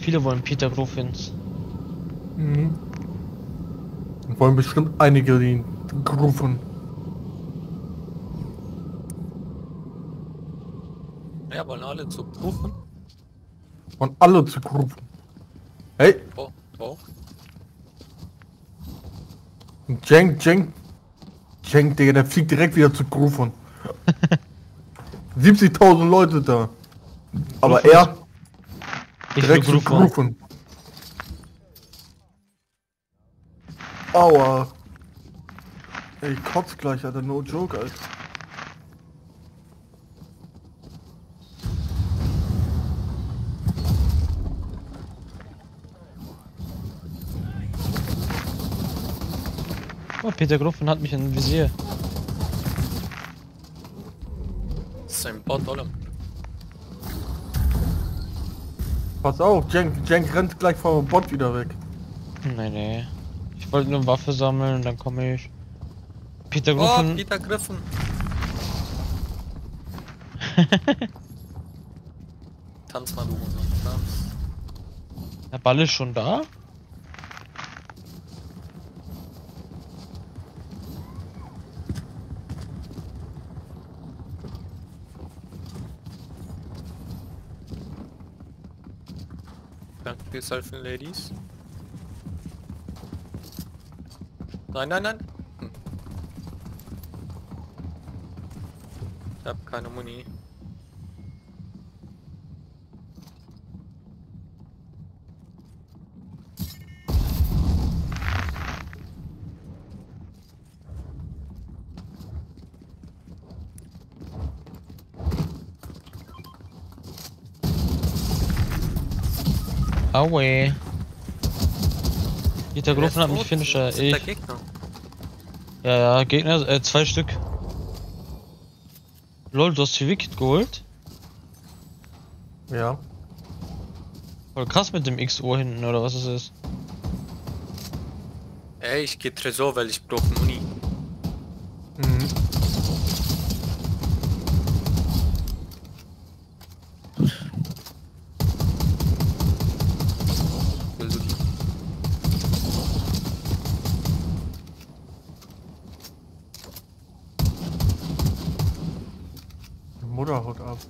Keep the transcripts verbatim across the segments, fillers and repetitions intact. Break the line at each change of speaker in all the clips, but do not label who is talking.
Viele wollen Peter Griffins.
Mhm. Und wollen bestimmt einige den Grufen.
Ja, wollen alle zu Grufen.
Und alle zu Grufen. Hey!
Oh, oh.
Jenk, Jenk. Jenk, Digga, der fliegt direkt wieder zu Grufen. siebzigtausend Leute da. Aber
Grufen
er
Ich
direkt
will
zu
Grufen.
Grufen. Aua. Ey, ich kotz gleich, Alter. No joke, Alter.
Oh, Peter Griffin hat mich im Visier.
Das ist ein Bot, oder?
Pass auf, Jenk, Jenk rennt gleich vom Bot wieder weg.
Nee, nee. Ich wollte nur eine Waffe sammeln und dann komme ich. Peter
Oh,
Griffin.
Peter Griffin. Tanz mal, du Hunde. Tanz.
Der Ball ist schon da?
Danke fürs Helfen, Ladies. Nein, nein, nein. Hm. Ich hab keine Muni.
Aue. Peter
Wer ist
Griffin hat mich
tot?
Finisher.
Sind da
Ich.
Gegner?
Ja, ja, Gegner, äh, zwei Stück. Lol, du hast die Wicked geholt?
Ja.
Voll krass mit dem X O hinten, oder was es ist.
Ey, ich geh Tresor, weil ich brauche Muni.
Mhm.
Also die-
Die Mutter haut ab.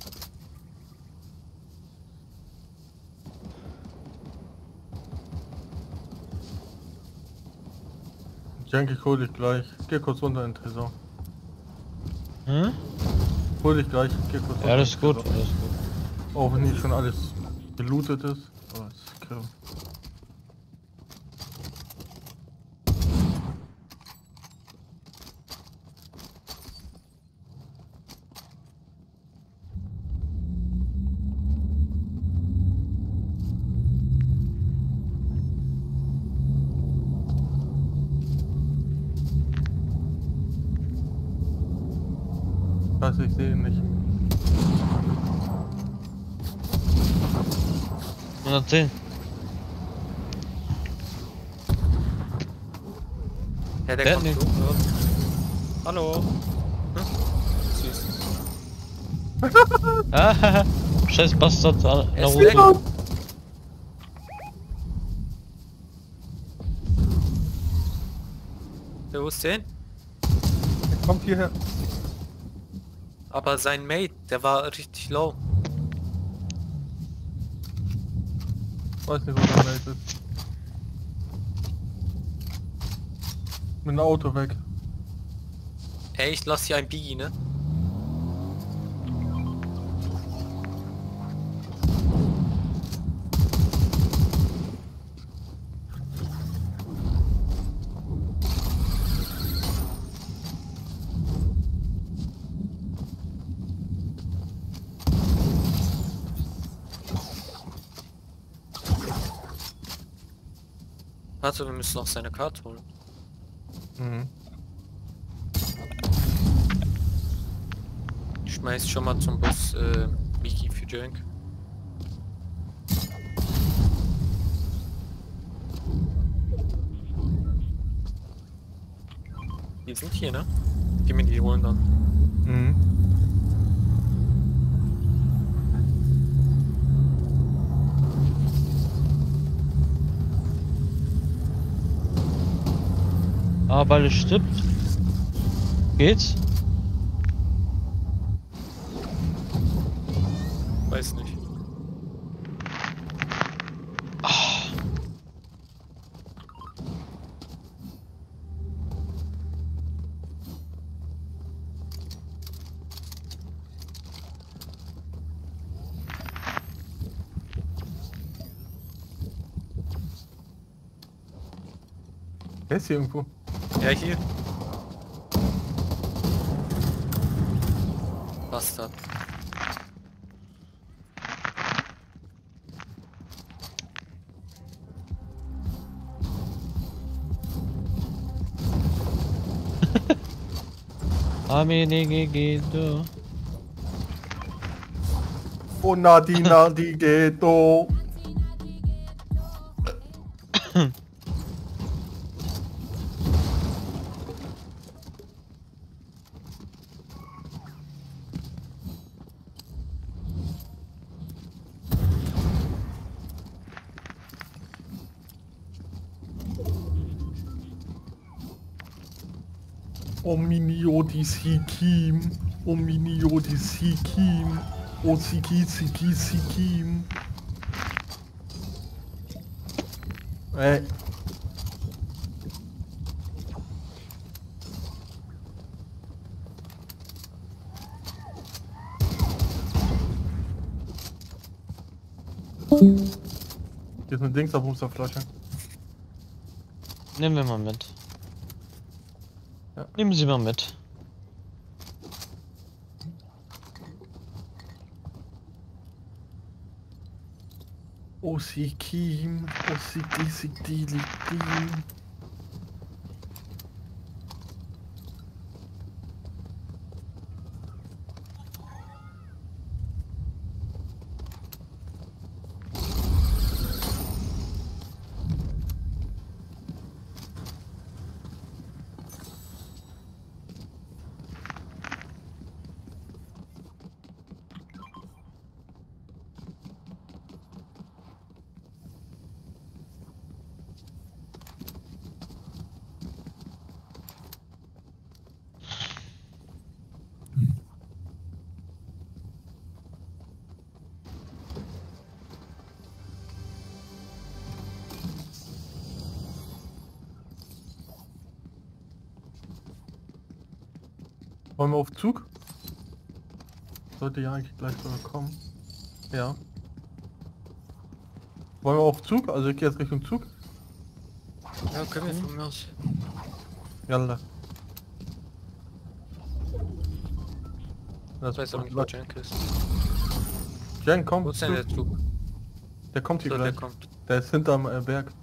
Jenk, ich hol dich gleich. Geh kurz runter in den Tresor.
Hm?
Hol dich gleich. Geh kurz runter.
Ja, das
in
ist
den
gut,
Tresor.
alles gut.
Auch wenn nicht schon alles gelootet ist. Aber es ist klar. Scheiße, ich sehe ihn nicht.
hundertzehn.
Ja, der
Der
kommt
nicht.
so. Ja. Hallo. Hm? Süß.
Ah, scheiß Bastard. Na,
Er ist
Ruhe.
weg. Der, wo ist der hin?
Er kommt hierher.
Aber sein Mate, der war richtig low.
Weiß nicht, wo der Mate ist. Mit dem Auto weg.
Ey, ich lass hier ein Biggie, ne? Warte, wir müssen noch seine Karte holen.
Mhm.
Ich schmeiß schon mal zum Bus äh, Biggie für Jank. Die sind hier, ne? Geh mir die holen dann.
Mhm.
Ah, Ball stirbt. Geht's?
Weiß nicht.
Der ist hier irgendwo.
Ja, hier. Bastard.
Amene Gegedo.
Oh, Nadi, Nadi, Gedo. O Minio di Sikim, O Minio di Sikim, O Siki Siki Sikim. Ey. Hier ist eine Dingsabumsterflasche.
Nehmen wir mal mit.
Ja.
Nehmen Sie mal mit.
O Sikim, O Siki Siki Sikim. Wollen wir auf Zug? Sollte ja eigentlich gleich sogar kommen. Ja. Wollen wir auf Zug? Also ich gehe jetzt Richtung Zug.
Ja, können wir von mir aus.
Jalla. Das
Ich weiß aber nicht, wo Jank ist.
Jen, komm.
Wo ist denn der
Zug.
Zug?
Der kommt hier
So, der
gleich.
kommt.
Der ist hinterm äh, Berg.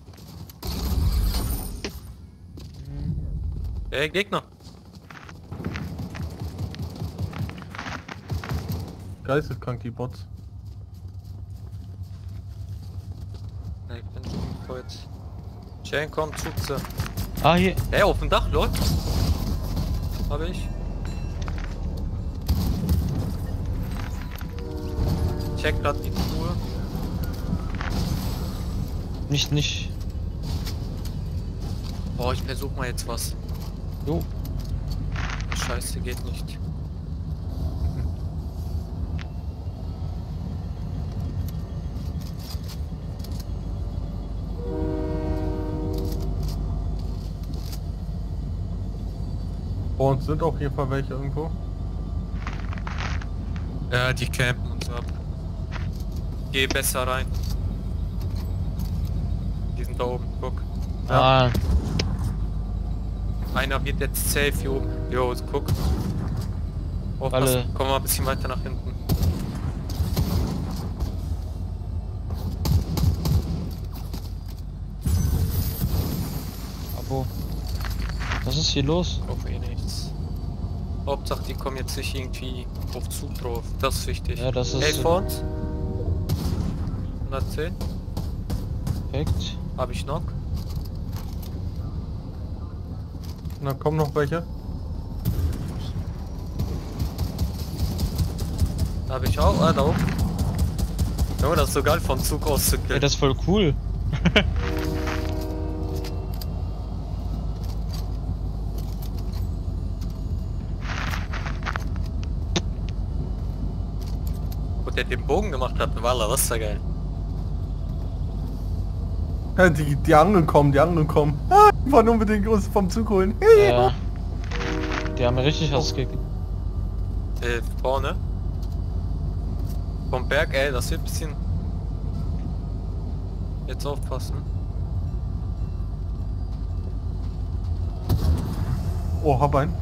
Ey, Gegner!
Geisteskrank, die Bots.
Ja, ich bin schon im Kreuz. Jank, komm, Zug, so.
Ah, hier.
Hey, auf dem Dach, Leute! Hab ich. Check grad die Tour.
Nicht, nicht.
Boah, ich versuch mal jetzt was.
Jo.
Scheiße, geht nicht.
Vor uns sind auf jeden Fall welche irgendwo.
Ja, die campen uns ab. Geh besser rein. Die sind da oben, guck.
Ah,
Einer wird jetzt safe hier oben. Jo, guck.
Alle.
Aufpassen. Komm mal ein bisschen weiter nach hinten.
Abo. Was ist hier los?
Auf eh nichts. Hauptsache die kommen jetzt nicht irgendwie auf Zug drauf. Das ist wichtig.
Ja, das ist
Hey, vor uns. hundertzehn.
perfekt.
Hab ich noch.
Na, kommen noch welche.
Hab ich auch. Ah, da oben. Ja, das ist so geil vom Zug aus zu
Ey,
killen.
das ist voll cool.
der den Bogen gemacht hat, Walla, das ist ja geil.
Ja, die, die anderen kommen, die anderen kommen. Ah, die wollen unbedingt uns vom Zug holen.
Ja. Die haben mir richtig was gekriegt.
Äh, vorne. Vom Berg, ey, das wird ein bisschen... Jetzt aufpassen.
Oh, hab einen.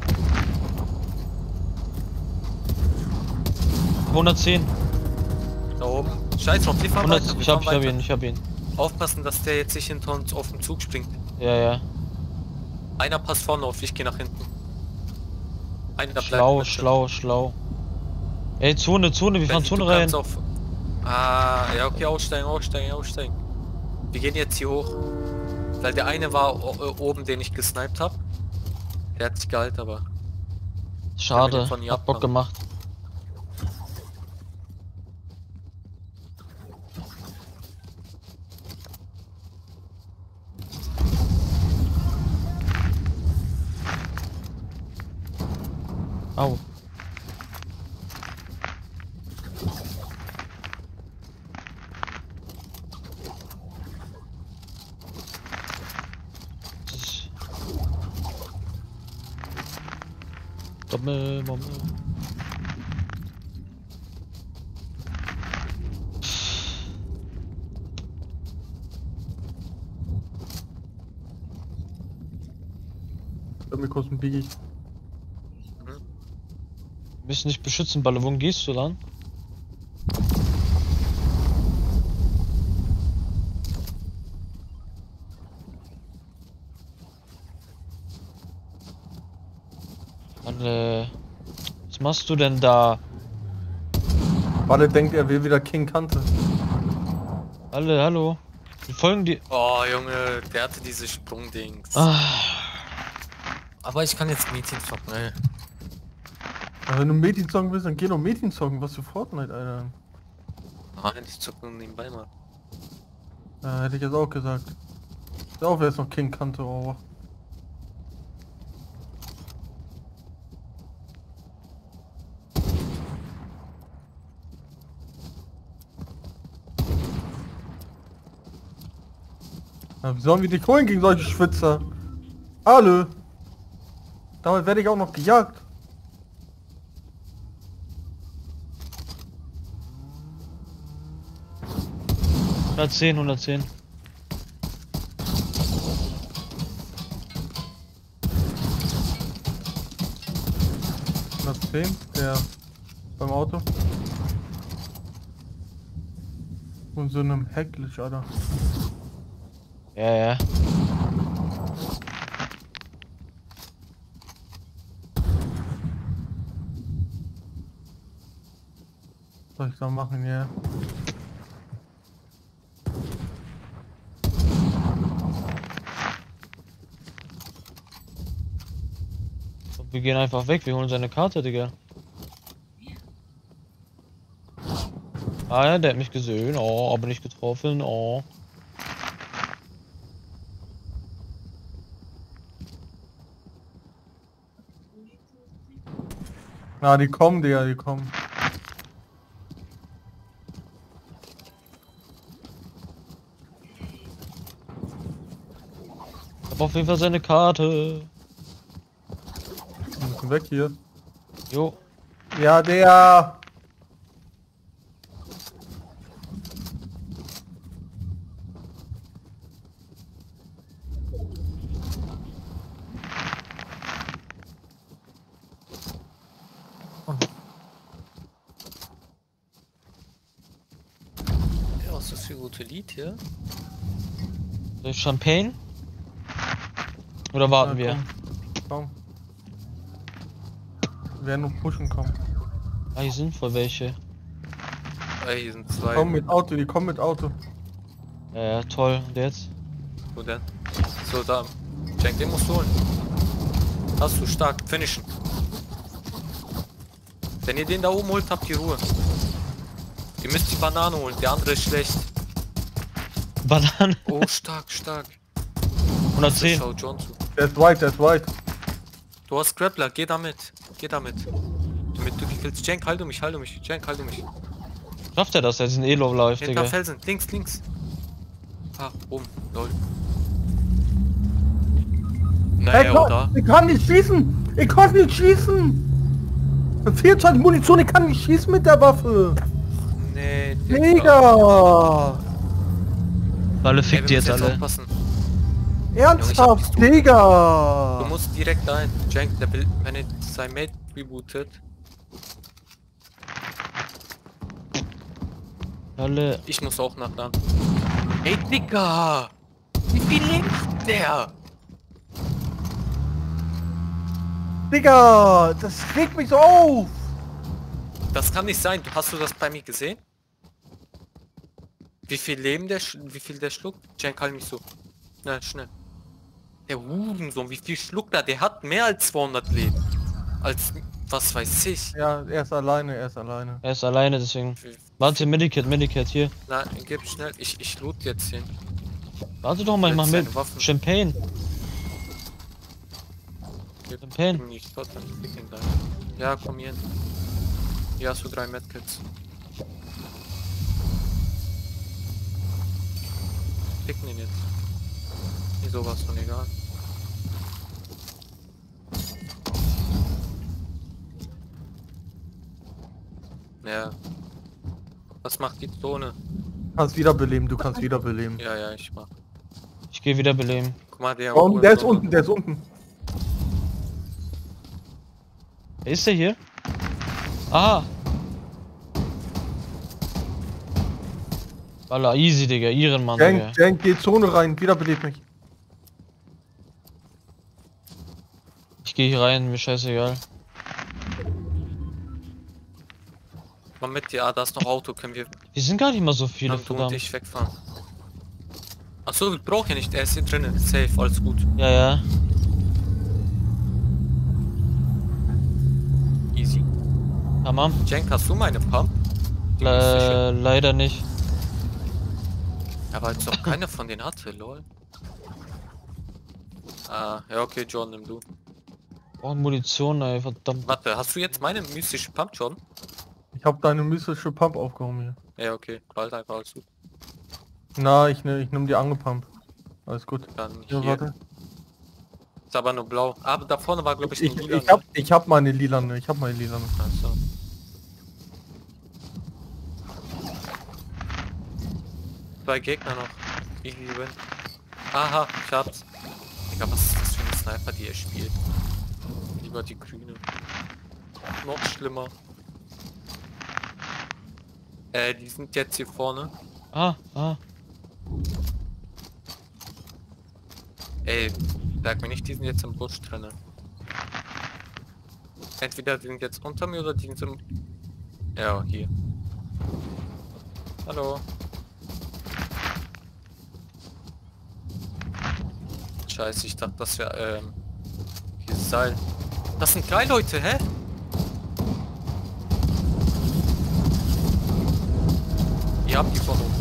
hundertzehn.
Da oben. Scheiß drauf, wir fahren
hundert,
weiter. Wir
ich hab,
fahren
ich hab
weiter.
ihn, ich hab ihn.
Aufpassen, dass der jetzt nicht hinter uns auf den Zug springt.
Ja, ja.
Einer passt vorne auf, ich gehe nach hinten. Einer bleibt
Schlau,
bitte.
schlau, schlau. Ey, Zone, Zone, wir fahren
Wenn-
Zone
du
rein.
kannst Auf... Ah, ja, okay, aussteigen, aussteigen, aussteigen. Wir gehen jetzt hier hoch. Weil der eine war o- oben, den ich gesniped habe. Der hat sich gehalten, aber...
Schade,
von hier
hat Bock
abfahren.
gemacht. Au. Das ist... Doppel, Doppel.
Bei mir kostet ein Biggie.
Wir müssen dich beschützen, Balle. Wohin gehst du dann? Balle. Was machst du denn da?
Warte, denkt er will wieder King Kante.
Balle, hallo. Wir folgen dir.
Oh, Junge, der hatte diese Sprungdings.
Ah,
Aber ich kann jetzt Mädchen zocken, ey.
Aber wenn du Mädchen-Song willst, dann geh doch Mädchen-Song. Was für Fortnite, Alter.
Nein, ich zocke nur nebenbei mal.
Ja, hätte ich jetzt auch gesagt. Ist auch, wer ist noch King Kante, oh. Ja, wie sollen wir dich holen gegen solche Schwitzer? Alle! Damit werde ich auch noch gejagt.
hundertzehn, hundertzehn.
hundertzehn, der beim Auto. Und so einem Hecklich, Alter.
Ja, ja.
Was soll ich da machen, ja?
Wir gehen einfach weg, wir holen seine Karte, Digga. Ah ja, der hat mich gesehen, oh, aber nicht getroffen, oh.
Na, die kommen, Digga, die kommen.
Ich hab auf jeden Fall seine Karte.
Wir müssen weg hier.
Jo.
Ja, der.
Ja, was ist das für ein gutes Lied hier?
Soll ich Champagne? Oder warten
Ja,
wir?
Komm. komm. Wir werden nur pushen kommen.
Ah, hier sind voll welche.
Ey, hier sind zwei.
Komm mit Auto, die kommen mit Auto.
Ja, ja, toll. Und jetzt?
Wo denn? So, da. Jack, den musst du holen. Hast du stark. Finishen. Wenn ihr den da oben holt, habt ihr Ruhe. Ihr müsst die Banane holen. Der andere ist schlecht.
Banane.
Oh, stark, stark.
hundertzehn.
Schau John zu.
Der ist white, der ist white.
Du hast Grappler. Geh damit. Geh damit. Damit du die killst. Jank, halte mich, halte mich. Jank, halte mich.
Schafft er das? Er ist ein Elo läuft,
Hinter
Digga.
Felsen, links, links. Ah, oben, lol.
Ey,
Naja,
Gott,
oder?
ich kann nicht schießen! Ich kann nicht schießen! vierundzwanzig Munition, ich kann nicht schießen mit der Waffe!
Nee, Digga.
Digga!
Alle
Ey,
fickt die
wir
jetzt
müssen
alle.
aufpassen.
Ernsthaft,
Du
Digga!
musst direkt ein. Jank, der will, wenn er sein Mate rebootet.
Alle.
Ich muss auch nach da. Ey, Digga! Wie viel lebt der?
Digga! Das regt mich so auf!
Das kann nicht sein. Hast du das bei mir gesehen? Wie viel Leben der, sch- wie viel der schluckt? Jank, halt mich so. Schnell, schnell. Der Hurensohn, wie viel schluckt er? Der hat mehr als zweihundert Leben. Als, was weiß ich.
Ja, er ist alleine, er ist alleine.
Er ist alleine, deswegen. Warte, Medikit, Medikit, hier.
Na, gib schnell. Ich, ich loot jetzt hin.
Warte doch mal, ich mach
Jetzt
mit.
seine Waffen.
Champagne.
Gib
Champagne.
ihm nicht, Gott, dann fick ihn da. Ja, komm hier hin. Hier hast du drei Medkits. Ficken ihn jetzt. Mir sowas von egal. Ja. Was macht die Zone?
Du kannst wiederbeleben, du kannst wiederbeleben.
Ja, ja, ich mach.
Ich gehe wieder beleben.
Guck mal, der...
Oh, der ist
Hurensohn.
unten, der ist unten.
Ist der hier? Aha. Alla, easy, Digga. Ihren Mann, Digga.
Jank, Jank, geh Zone rein, wiederbelebt mich.
Ich gehe hier rein, mir scheißegal.
Mal mit dir, ah, da ist noch Auto, können wir
Wir sind gar nicht mal so viele,
dann du und
verdammt.
ich wegfahren. Achso, wir brauchen ja nicht, er ist hier drinnen. Safe, alles gut.
Ja, ja.
Easy.
Tamam.
Jank, hast du meine Pump? Die
Le
müsste ich-
leider nicht.
Aber als ob keiner von denen hatte, lol. Ah, ja okay, John, nimm du.
Oh, Munition, ey, verdammt.
Warte, hast du jetzt meine mystische Pump, John?
Ich hab deine mystische Pump aufgehoben hier.
Ja, okay, bald einfach alles gut.
Na, ich, ne, ich nehm die Angepump. Alles gut.
Dann
Ja,
hier.
warte.
Ist aber nur blau. Aber da vorne war, glaube ich,
Ich,
nur lila.
ich, hab, ich hab meine lilane, ich hab meine lilane.
Also. Zwei Gegner noch. Easy win. Aha, ich hab's. Digga, was ist das für ein Sniper, die er spielt? Lieber die grüne. Noch schlimmer. Äh, die sind jetzt hier vorne.
Ah, ah.
Ey, sag mir nicht, die sind jetzt im Busch drinne. Entweder die sind jetzt unter mir oder die sind im... Ja, hier. Hallo. Scheiße, ich dachte, das wäre, ähm... dieses Seil. Das sind drei Leute, hä? Ihr habt die von uns.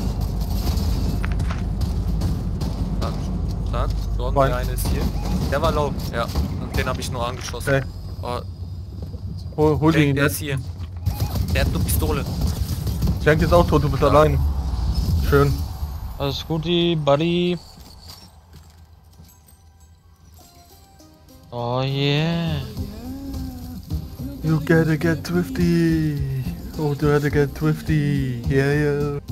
Zack, zack. Dort
Nein.
der eine ist hier. Der war low, ja. Und den habe ich nur angeschossen.
Okay.
Oh,
Hol, hol
der,
den.
der ist hier. Der hat eine Pistole.
Jank ist auch tot, du bist allein. Schön.
Alles gut, die Buddy. Oh yeah.
You gotta get thrifty. Oh, du gotta get thrifty. Yeah, yeah.